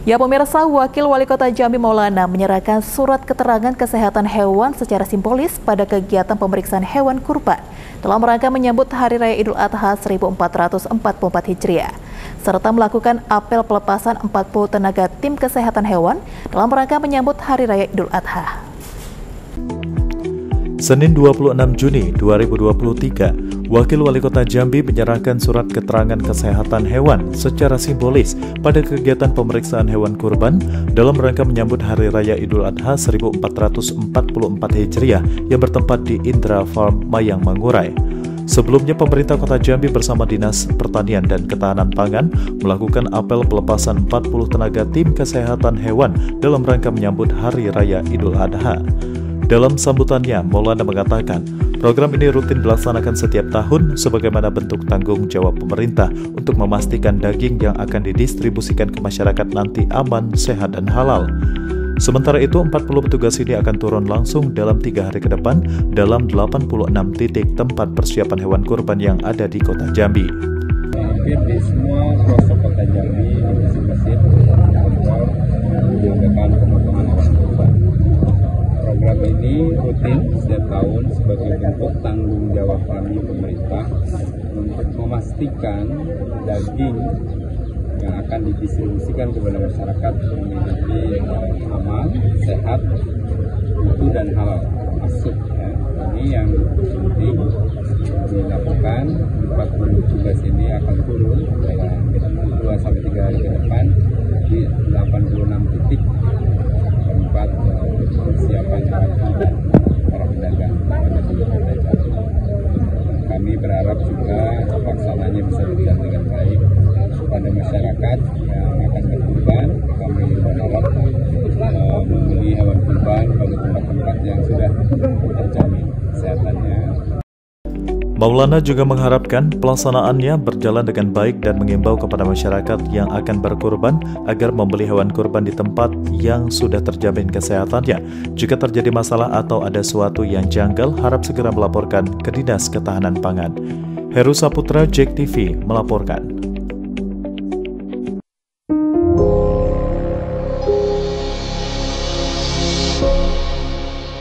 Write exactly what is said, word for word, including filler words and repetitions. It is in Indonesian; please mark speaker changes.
Speaker 1: Ya pemirsa, Wakil Wali Kota Jambi Maulana menyerahkan surat keterangan kesehatan hewan secara simbolis pada kegiatan pemeriksaan hewan kurban dalam rangka menyambut Hari Raya Idul Adha seribu empat ratus empat puluh empat Hijriah, serta melakukan apel pelepasan empat puluh tenaga tim kesehatan hewan dalam rangka menyambut Hari Raya Idul Adha.
Speaker 2: Senin dua puluh enam Juni dua ribu dua puluh tiga, Wakil Wali Kota Jambi menyerahkan surat keterangan kesehatan hewan secara simbolis pada kegiatan pemeriksaan hewan kurban dalam rangka menyambut Hari Raya Idul Adha seribu empat ratus empat puluh empat Hijriah yang bertempat di Indra Farm, Mayang Manggurai. Sebelumnya, pemerintah Kota Jambi bersama Dinas Pertanian dan Ketahanan Pangan melakukan apel pelepasan empat puluh tenaga tim kesehatan hewan dalam rangka menyambut Hari Raya Idul Adha. Dalam sambutannya, Maulana mengatakan, program ini rutin dilaksanakan setiap tahun sebagaimana bentuk tanggung jawab pemerintah untuk memastikan daging yang akan didistribusikan ke masyarakat nanti aman, sehat, dan halal. Sementara itu, empat puluh petugas ini akan turun langsung dalam tiga hari ke depan dalam delapan puluh enam titik tempat persiapan hewan kurban yang ada di Kota Jambi.
Speaker 3: Hampir di semua pelosok Kota Jambi, di masjid-masjid, dilakukan pemotongan hewan kurban. Program ini rutin setiap tahun sebagai bentuk tanggung jawab kami pemerintah untuk memastikan daging yang akan didistribusikan kepada masyarakat memiliki aman, sehat, mutu dan halal masuk. Ya. Ini yang penting dilakukan. empat puluh tugas ini akan turun dalam dua sampai tiga hari ke depan di delapan puluh enam titik tempat persiapan hewan kurban para pedagang. Kami berharap juga pelaksananya bisa berjalan dengan baik kepada masyarakat yang akan berkurban. Kami berharap uh, membeli hewan kurban pada tempat-tempat yang sudah terjamin kesehatannya.
Speaker 2: Maulana juga mengharapkan pelaksanaannya berjalan dengan baik dan mengimbau kepada masyarakat yang akan berkurban agar membeli hewan kurban di tempat yang sudah terjamin kesehatannya. Jika terjadi masalah atau ada sesuatu yang janggal, harap segera melaporkan ke Dinas Ketahanan Pangan. Heru Saputra, J E K T V melaporkan.